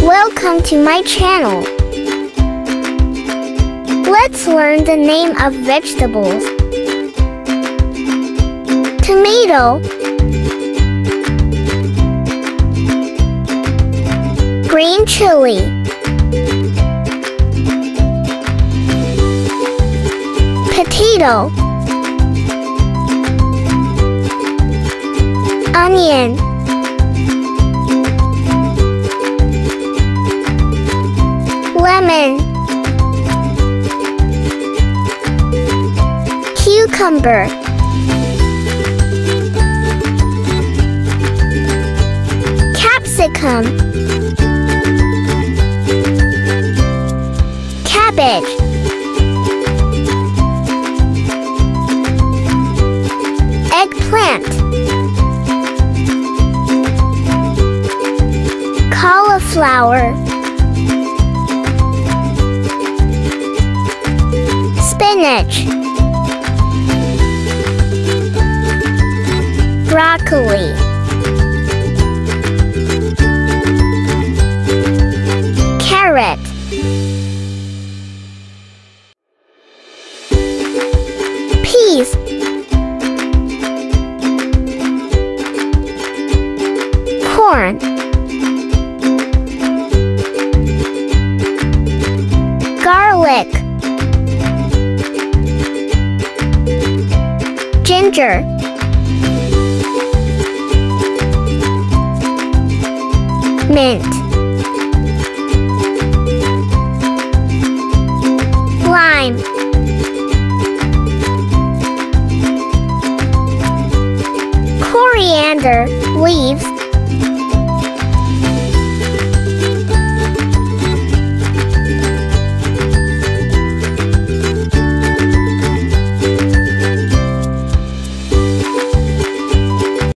Welcome to my channel. Let's learn the name of vegetables. Tomato, green chili, potato, onion, lemon, cucumber, capsicum, cabbage, eggplant, cauliflower, spinach, broccoli, carrot, peas, corn, garlic, ginger, mint, lime, coriander leaves,